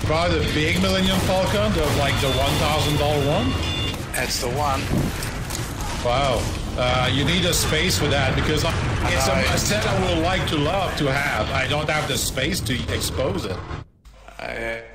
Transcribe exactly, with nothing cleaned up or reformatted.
Probably the big Millennium Falcon, the, like the one thousand dollar one? That's the one. Wow. Uh, you need a space for that because it's a, a set I would like to love to have. I don't have the space to expose it. I,